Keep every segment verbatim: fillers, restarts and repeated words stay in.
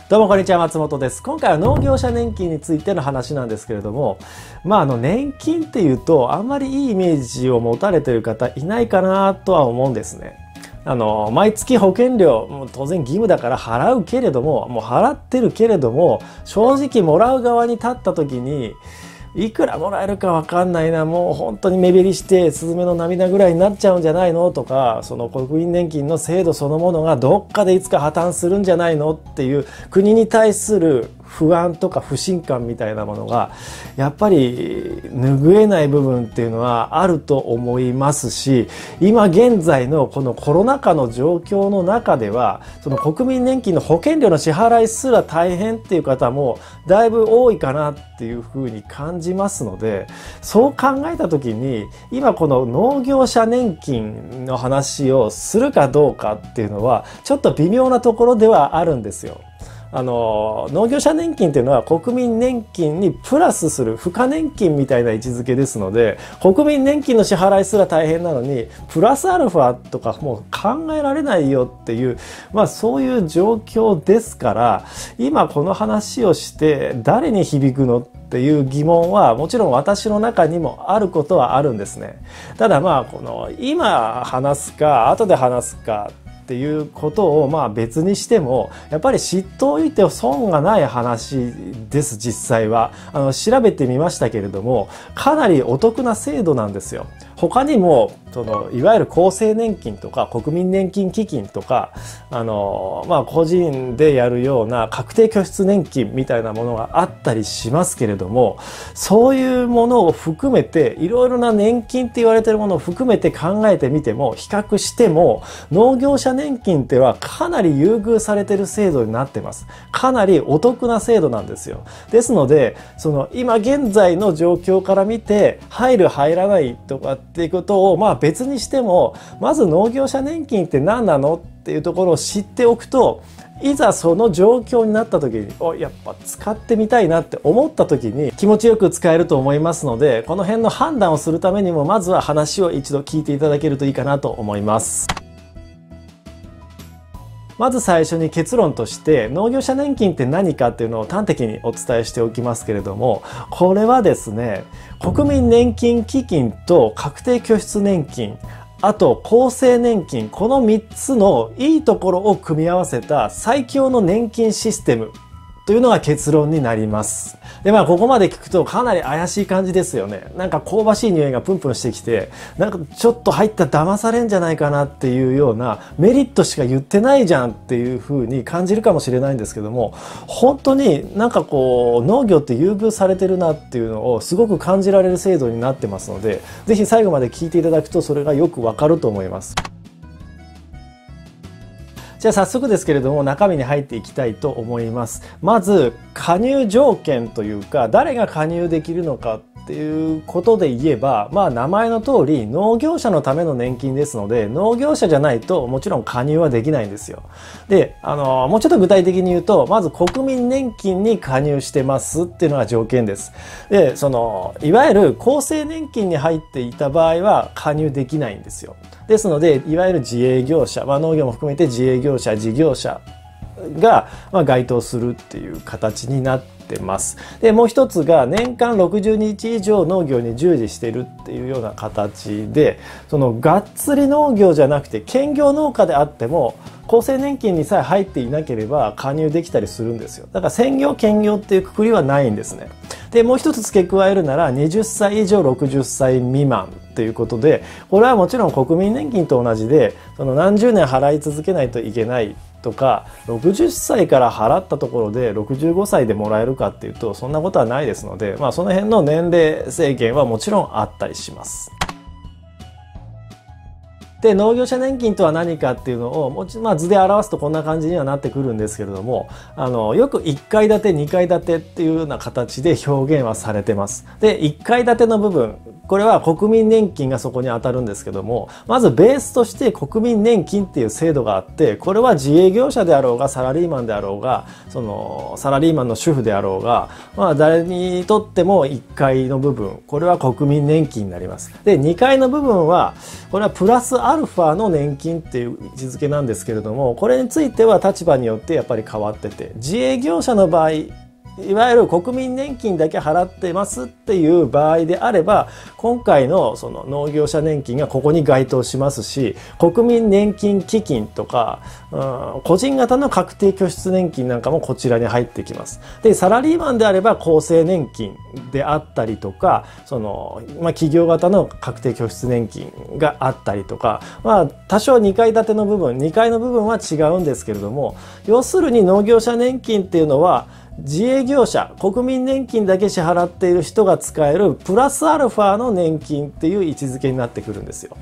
どうもこんにちは、松本です。今回は農業者年金についての話なんですけれども、まああの年金っていうとあんまりいいイメージを持たれている方いないかなとは思うんですね。あの毎月保険料も当然義務だから払うけれども、もう払ってるけれども、正直もらう側に立った時にいくらもらえるかわかんないな、もう本当に目減りしてスズメの涙ぐらいになっちゃうんじゃないのとか、その国民年金の制度そのものがどっかでいつか破綻するんじゃないのっていう国に対する不安とか不信感みたいなものがやっぱり拭えない部分っていうのはあると思いますし、今現在のこのコロナ禍の状況の中ではその国民年金の保険料の支払いすら大変っていう方もだいぶ多いかなっていうふうに感じますので、そう考えた時に今この農業者年金の話をするかどうかっていうのはちょっと微妙なところではあるんですよ。あの農業者年金っていうのは国民年金にプラスする付加年金みたいな位置づけですので、国民年金の支払いすら大変なのにプラスアルファとかもう考えられないよっていう、まあそういう状況ですから、今この話をして誰に響くのっていう疑問はもちろん私の中にもあることはあるんですね。ただまあこの今話すか後で話すかっていうことをまあ別にしても、やっぱり知っておいて損がない話です。実際はあの調べてみましたけれども、かなりお得な制度なんですよ。他にもそのいわゆる厚生年金とか国民年金基金とか、あのまあ個人でやるような確定拠出年金みたいなものがあったりしますけれども、そういうものを含めていろいろな年金って言われているものを含めて考えてみても、比較しても農業者年金ってはかなり優遇されている制度になってます。かなりお得な制度なんですよ。ですのでその今現在の状況から見て入る入らないとかっていうことをまあ別にしても、まず農業者年金って何なのっていうところを知っておくと、いざその状況になった時におやっぱ使ってみたいなって思った時に気持ちよく使えると思いますので、この辺の判断をするためにもまずは話を一度聞いていただけるといいかなと思います。まず最初に結論として農業者年金って何かっていうのを端的にお伝えしておきますけれども、これはですね、国民年金基金と確定拠出年金、あと厚生年金、このみっつのいいところを組み合わせた最強の年金システムというのが結論になります。でまあここまで聞くとかなり怪しい感じですよね。なんか香ばしい匂いがプンプンしてきて、なんかちょっと入ったら騙されんじゃないかなっていうようなメリットしか言ってないじゃんっていう風に感じるかもしれないんですけども、本当になんかこう農業って優遇されてるなっていうのをすごく感じられる制度になってますので、ぜひ最後まで聞いていただくとそれがよくわかると思います。じゃあ早速ですけれども中身に入っていきたいと思います。まず加入条件というか、誰が加入できるのかっていうことで言えば、まあ名前の通り農業者のための年金ですので、農業者じゃないともちろん加入はできないんですよ。で、あのもうちょっと具体的に言うと、まず国民年金に加入してますっていうのが条件です。で、そのいわゆる厚生年金に入っていた場合は加入できないんですよ。ですのでいわゆる自営業者、まあ、農業も含めて自営業者事業者がまあ該当するっていう形になってます。でもう一つが年間ろくじゅうにち以上農業に従事しているっていうような形で、そのがっつり農業じゃなくて兼業農家であっても厚生年金にさえ入っていなければ加入できたりするんですよ。だから専業兼業っていうくくりはないんですね。でもう一つ付け加えるならはたち以上ろくじゅっさい未満ということで、これはもちろん国民年金と同じでその何十年払い続けないといけないとか、ろくじゅっさいから払ったところでろくじゅうごさいでもらえるかっていうとそんなことはないですので、まあその辺の年齢制限はもちろんあったりします。で農業者年金とは何かっていうのをもち、まあ、図で表すとこんな感じにはなってくるんですけれども、あのよくいっかい建てにかい建てっていうような形で表現はされてます。でいっかい建ての部分、これは国民年金がそこに当たるんですけども、まずベースとして国民年金っていう制度があって、これは自営業者であろうがサラリーマンであろうが、そのサラリーマンの主婦であろうが、まあ誰にとってもいっかいの部分、これは国民年金になります。でにかいの部分はこれはプラスアアルファの年金っていう位置づけなんですけれども、これについては立場によってやっぱり変わってて、自営業者の場合、いわゆる国民年金だけ払ってますっていう場合であれば、今回のその農業者年金がここに該当しますし、国民年金基金とか、うん、個人型の確定拠出年金なんかもこちらに入ってきます。で、サラリーマンであれば厚生年金であったりとか、その、まあ、企業型の確定拠出年金があったりとか、まあ、多少にかい建ての部分、にかいの部分は違うんですけれども、要するに農業者年金っていうのは、自営業者、国民年金だけ支払っている人が使えるプラスアルファの年金っていう位置づけになってくるんですよ。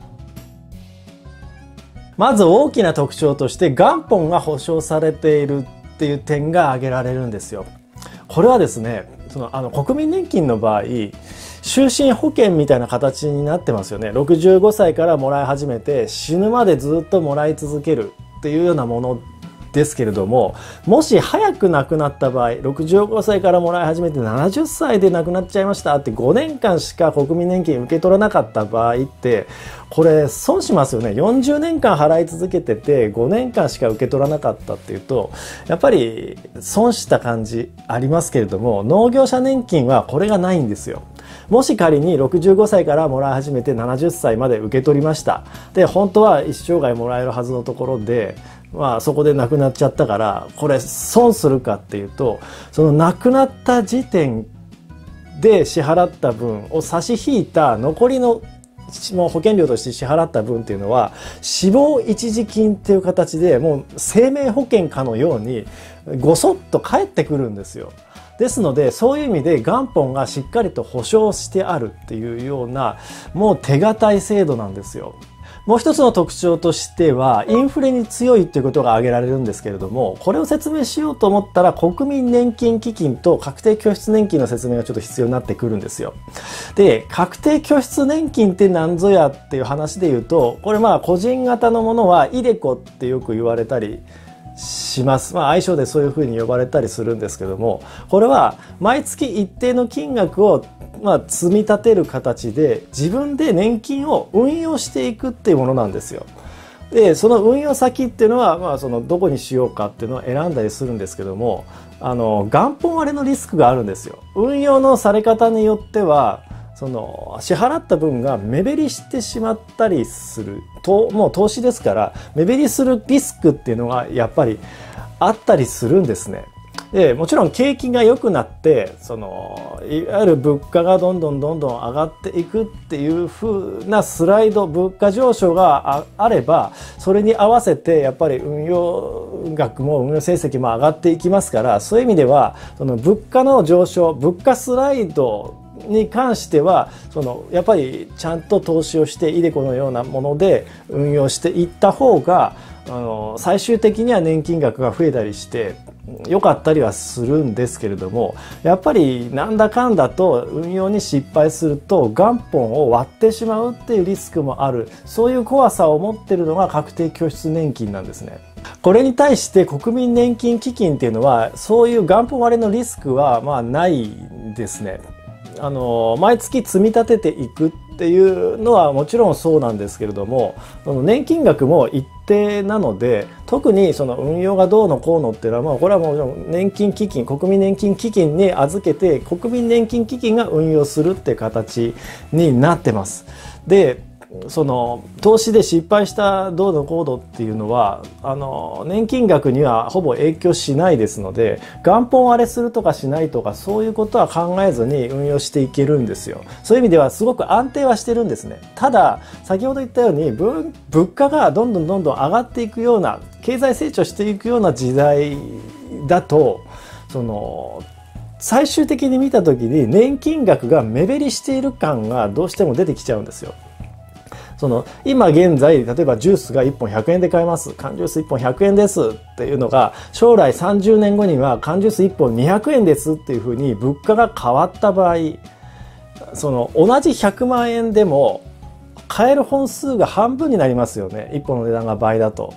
まず大きな特徴として元本が保証されているっていう点が挙げられるんですよ。これはですね、そのあの国民年金の場合、終身保険みたいな形になってますよね。ろくじゅうごさいからもらい始めて死ぬまでずっともらい続けるっていうようなものですけれども、もし早く亡くなった場合、ろくじゅうごさいからもらい始めてななじゅっさいで亡くなっちゃいましたってごねんかんしか国民年金受け取らなかった場合って、これ損しますよね。よんじゅうねんかん払い続けててごねんかんしか受け取らなかったっていうと、やっぱり損した感じありますけれども、農業者年金はこれがないんですよ。もし仮にろくじゅうごさいからもらい始めてななじゅっさいまで受け取りました。で、本当は一生涯もらえるはずのところで、まあそこで亡くなっちゃったから、これ損するかっていうと、その亡くなった時点で支払った分を差し引いた残りのもう保険料として支払った分っていうのは死亡一時金っていう形でもう生命保険かのようにごそっと返ってくるんですよ。ですのでそういう意味で元本がしっかりと保証してあるっていうようなもう手堅い制度なんですよ。もう一つの特徴としてはインフレに強いということが挙げられるんですけれども、これを説明しようと思ったら国民年金基金と確定拠出年金の説明がちょっと必要になってくるんですよ。で、確定拠出年金って何ぞやっていう話で言うと、これまあ個人型のものはイデコってよく言われたりします。まあ愛称でそういうふうに呼ばれたりするんですけども、これは毎月一定の金額をまあ積み立てる形で自分で年金を運用していくっていうものなんですよ。で、その運用先っていうのはまあそのどこにしようかっていうのを選んだりするんですけども、あの元本割れのリスクがあるんですよ。運用のされ方によってはその支払った分が目減りしてしまったりすると、もう投資ですから目減りするリスクっていうのがやっぱりあったりするんですね。で、もちろん景気が良くなってそのいわゆる物価がどんどんどんどん上がっていくっていう風なスライド、物価上昇が あ, あればそれに合わせてやっぱり運用額も運用成績も上がっていきますから、そういう意味ではその物価の上昇、物価スライドに関してはそのやっぱりちゃんと投資をしてイデコのようなもので運用していった方があの最終的には年金額が増えたりして良かったりはするんですけれども、やっぱりなんだかんだと運用に失敗すると元本を割ってしまうっていうリスクもある、そういう怖さを持っているのが確定拠出年金なんですね。これに対して国民年金基金っていうのはそういう元本割れのリスクはまあないですね。あの毎月積み立てていくっていうのはもちろんそうなんですけれども、その年金額も一定なので、特にその運用がどうのこうのっていうのは、まあ、これはもう年金基金、国民年金基金に預けて国民年金基金が運用するっていう形になってます。で、その投資で失敗したどうのこうのっていうのはあの年金額にはほぼ影響しないですので、元本割れするとかしないとかそういうことは考えずに運用していけるんですよ。そういう意味ではすごく安定はしてるんですね。ただ先ほど言ったように物価がどんどんどんどん上がっていくような、経済成長していくような時代だと、その最終的に見た時に年金額が目減りしている感がどうしても出てきちゃうんですよ。その今現在例えばジュースがいっぽんひゃくえんで買えます、缶ジュースいっぽんひゃくえんですっていうのが、将来さんじゅうねんごには缶ジュースいっぽんにひゃくえんですっていうふうに物価が変わった場合、その同じひゃくまんえんでも買える本数が半分になりますよね。いっぽんの値段が倍だと。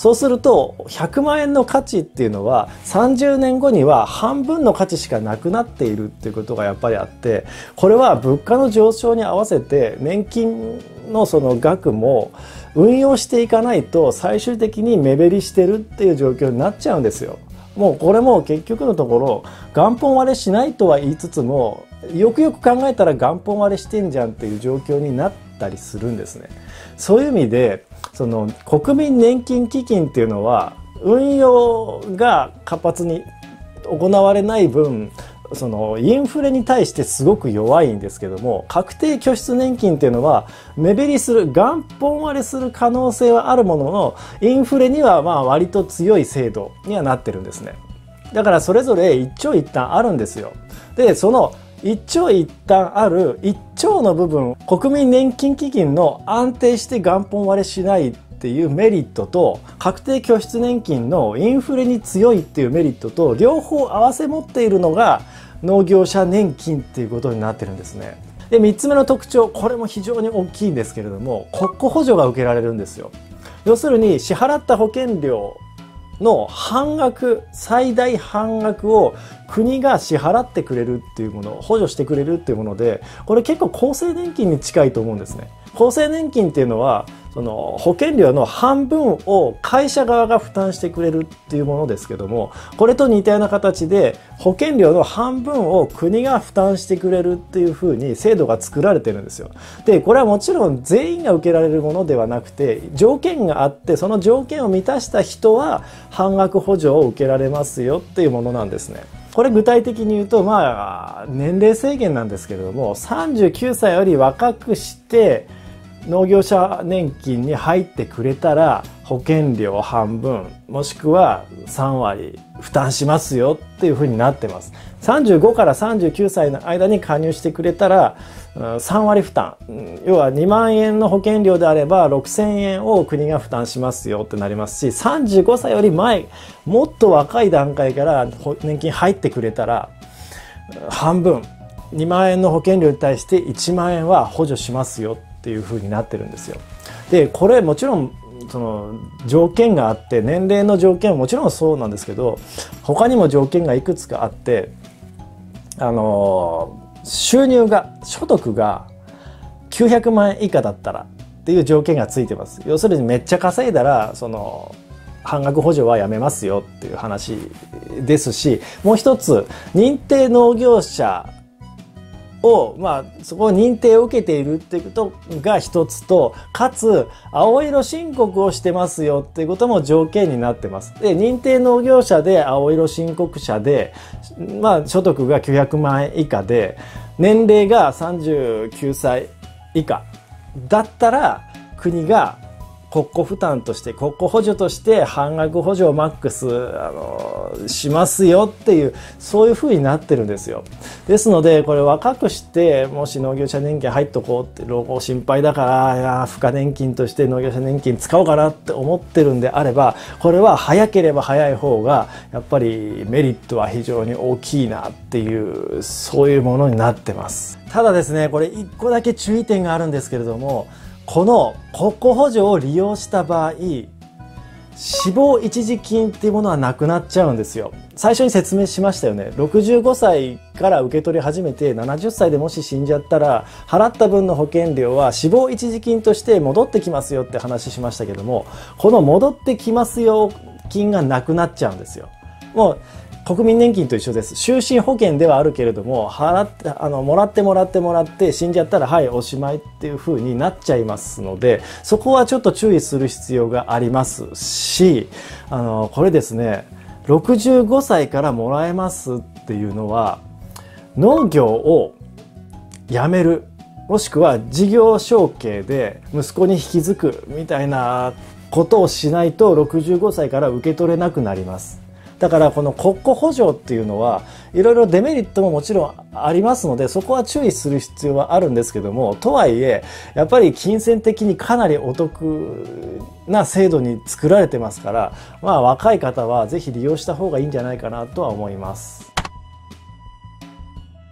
そうするとひゃくまんえんの価値っていうのはさんじゅうねんごには半分の価値しかなくなっているっていうことがやっぱりあって、これは物価の上昇に合わせて年金のその額も運用していかないと最終的に目減りしてるっていう状況になっちゃうんですよ。もうこれも結局のところ元本割れしないとは言いつつも、よくよく考えたら元本割れしてんじゃんっていう状況になったりするんですね。そういう意味でその国民年金基金っていうのは運用が活発に行われない分、そのインフレに対してすごく弱いんですけども、確定拠出年金っていうのは目減りする、元本割れする可能性はあるものの、インフレにはまあ割と強い制度にはなってるんですね。だからそれぞれ一長一短あるんですよ。でその一長一短ある一長の部分、国民年金基金の安定して元本割れしないっていうメリットと、確定拠出年金のインフレに強いっていうメリットと両方併せ持っているのが農業者年金っていうことになってるんですね。でみっつめの特徴、これも非常に大きいんですけれども、国庫補助が受けられるんですよ。要するに支払った保険料の半額、最大半額を国が支払ってくれるっていうもの、補助してくれるっていうもので、これ結構厚生年金に近いと思うんですね。厚生年金っていうのはその保険料の半分を会社側が負担してくれるっていうものですけども、これと似たような形で保険料の半分を国が負担してくれるっていうふうに制度が作られてるんですよ。でこれはもちろん全員が受けられるものではなくて、条件があって、その条件を満たした人は半額補助を受けられますよっていうものなんですね。これ具体的に言うと、まあ年齢制限なんですけれども、さんじゅうきゅうさいより若くして農業者年金に入ってくれたら保険料半分もしくはさんわり負担しますよっていうふうになってます。さんじゅうごからさんじゅうきゅうさいの間に加入してくれたらさんわり負担、要はにまんえんの保険料であればろくせんえんを国が負担しますよってなりますし、さんじゅうごさいより前、もっと若い段階から年金入ってくれたら半分、にまんえんの保険料に対していちまんえんは補助しますよっていう風になってるんですよ。でこれもちろんその条件があって、年齢の条件はもちろんそうなんですけど、他にも条件がいくつかあって、あの収入が所得がきゅうひゃくまんえん以下だったらっていう条件がついてます。要するにめっちゃ稼いだらその半額補助はやめますよっていう話ですし、もう一つ認定農業者を、まあ、そこを認定を受けているっていうことが一つと、かつ青色申告をしてますよっていうことも条件になってます。で認定農業者で青色申告者で、まあ、所得がきゅうひゃくまんえん以下で年齢がさんじゅうきゅうさい以下だったら、国が国庫負担として国庫補助として半額補助をマックスあのしますよっていう、そういう風になってるんですよ。ですのでこれ若くしてもし農業者年金入っとこうって老後心配だから、いや付加年金として農業者年金使おうかなって思ってるんであれば、これは早ければ早い方がやっぱりメリットは非常に大きいなっていう、そういうものになってます。ただですね、これいっこだけ注意点があるんですけれども、この国庫補助を利用した場合、死亡一時金っていうものはなくなっちゃうんですよ。最初に説明しましたよね。ろくじゅうごさいから受け取り始めてななじゅっさいでもし死んじゃったら、払った分の保険料は死亡一時金として戻ってきますよって話しましたけども、この戻ってきますよ金がなくなっちゃうんですよ。もう国民年金と一緒です。終身保険ではあるけれども、払ってあのもらってもらってもらって死んじゃったらはいおしまいっていう風になっちゃいますので、そこはちょっと注意する必要がありますし、あのこれですね、ろくじゅうごさいからもらえますっていうのは、農業をやめる、もしくは事業承継で息子に引き継ぐみたいなことをしないとろくじゅうごさいから受け取れなくなります。だからこの国庫補助っていうのはいろいろデメリットももちろんありますので、そこは注意する必要はあるんですけども、とはいえやっぱり金銭的にかなりお得な制度に作られてますから、まあ若い方はぜひ利用した方がいいんじゃないかなとは思います。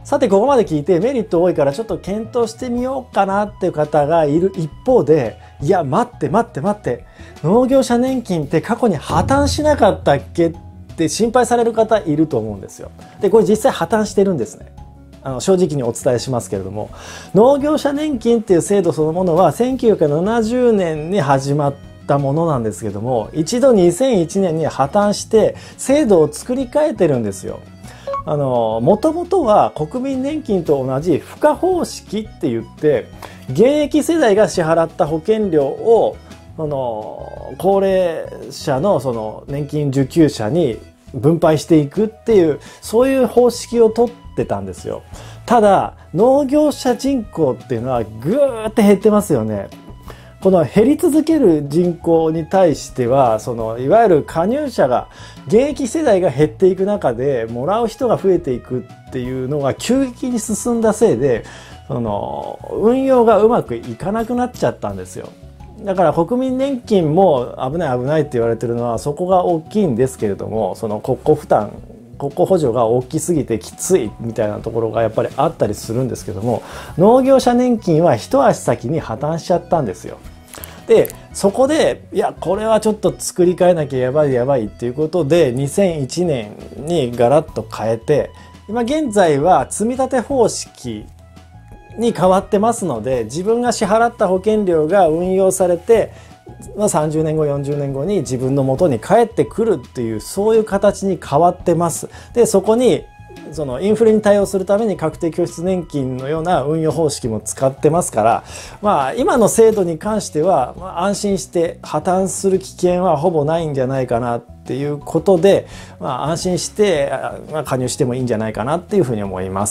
さて、ここまで聞いてメリット多いからちょっと検討してみようかなっていう方がいる一方で、いや、待って待って待って、農業者年金って過去に破綻しなかったっけって心配される方いると思うんですよ。で、これ実際破綻してるんですね。あの正直にお伝えしますけれども、農業者年金っていう制度そのものはせんきゅうひゃくななじゅうねんに始まったものなんですけども、一度にせんいちねんに破綻して制度を作り変えてるんですよ。あの、もともとは国民年金と同じ付加方式って言って、現役世代が支払った保険料を、その、高齢者のその年金受給者に分配していくっていう、そういう方式をとってたんですよ。ただ、農業者人口っていうのはぐーって減ってますよね。この減り続ける人口に対しては、そのいわゆる加入者が、現役世代が減っていく中でもらう人が増えていくっていうのが急激に進んだせいで、その運用がうまくいかなくなっちゃったんですよ。だから国民年金も危ない危ないって言われてるのはそこが大きいんですけれども、その国庫負担、国庫補助が大きすぎてきついみたいなところがやっぱりあったりするんですけども、農業者年金は一足先に破綻しちゃったんですよ。で、そこで、いや、これはちょっと作り変えなきゃやばいやばいっていうことで、にせんいちねんにガラッと変えて、今現在は積立方式に変わってますので、自分が支払った保険料が運用されて、まあ、さんじゅうねんご、よんじゅうねんごに自分の元に返ってくるっていう、そういう形に変わってます。で、そこに、そのインフレに対応するために確定拠出年金のような運用方式も使ってますから、まあ今の制度に関しては、まあ、安心して破綻する危険はほぼないんじゃないかなっていうことで、まあ安心して、まあ、加入してもいいんじゃないかなっていうふうに思います。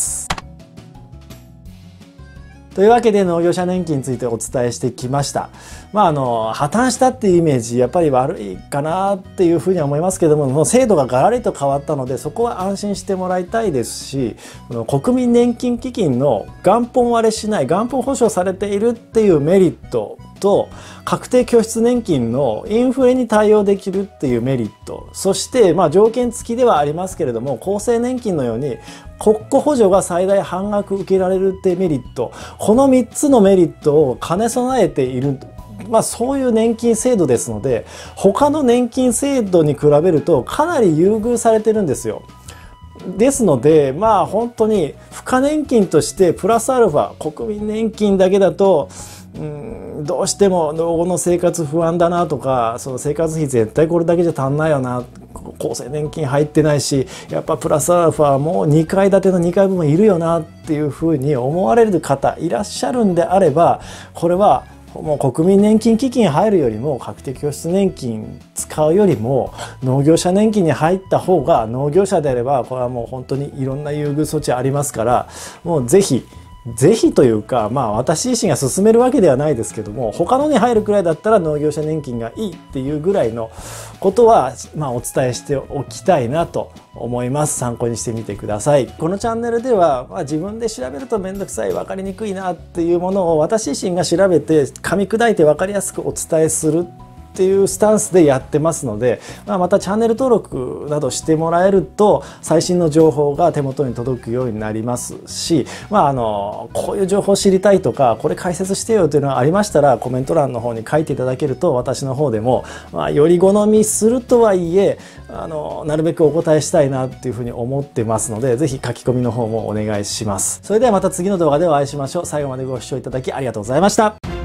というわけで農業者年金についてお伝えしてきました。まああの破綻したっていうイメージやっぱり悪いかなっていうふうには思いますけども、もう制度がガラリと変わったのでそこは安心してもらいたいですし、国民年金基金の元本割れしない、元本保証されているっていうメリットと、確定拠出年金のインフレに対応できるっていうメリット、そしてまあ条件付きではありますけれども、厚生年金のように国庫補助が最大半額受けられるっていうメリット、このみっつのメリットを兼ね備えている、まあそういう年金制度ですので、他の年金制度に比べるとかなり優遇されてるんですよ。ですので、まあ本当に付加年金としてプラスアルファ、国民年金だけだと、うん、どうしても老後の生活不安だなとか、その生活費絶対これだけじゃ足んないよな、厚生年金入ってないし、やっぱプラスアルファもにかい建てのにかいぶんいるよなっていうふうに思われる方いらっしゃるんであれば、これはもう国民年金基金入るよりも確定拠出年金使うよりも農業者年金に入った方が、農業者であればこれはもう本当にいろんな優遇措置ありますから、もうぜひぜひというか、まあ私自身が勧めるわけではないですけども、他のに入るくらいだったら農業者年金がいいっていうぐらいのことは、まあお伝えしておきたいなと思います。参考にしてみてください。このチャンネルでは、まあ、自分で調べるとめんどくさい、分かりにくいなっていうものを私自身が調べて噛み砕いて分かりやすくお伝えするっていうスタンスでやってますので、まあ、またチャンネル登録などしてもらえると最新の情報が手元に届くようになりますし、まあ、あのこういう情報を知りたいとか、これ解説してよというのがありましたらコメント欄の方に書いていただけると、私の方でも、まあ、より好みするとはいえあのなるべくお答えしたいなっていうふうに思ってますので、ぜひ書き込みの方もお願いします。それではまた次の動画でお会いしましょう。最後までご視聴いただきありがとうございました。